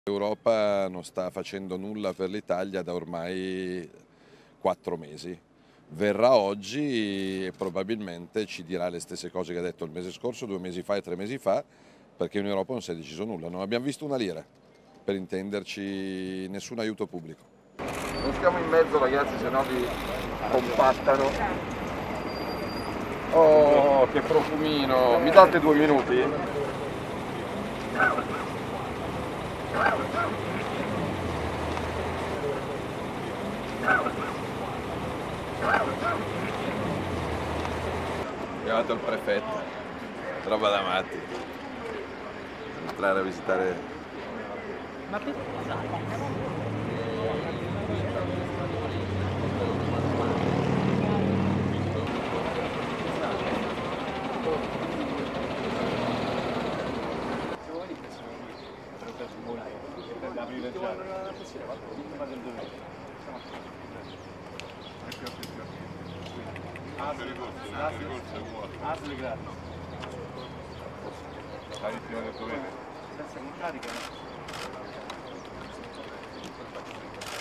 L'Europa non sta facendo nulla per l'Italia da ormai 4 mesi. Verrà oggi e probabilmente ci dirà le stesse cose che ha detto il mese scorso, 2 mesi fa e 3 mesi fa, perché in Europa non si è deciso nulla. Non abbiamo visto una lira, per intenderci, nessun aiuto pubblico. Non stiamo in mezzo ragazzi, se no vi compattano. Oh, che profumino! Mi date 2 minuti? È arrivato il prefetto, roba da matti. Entrare a visitare. Ma che cosa? Senza carica.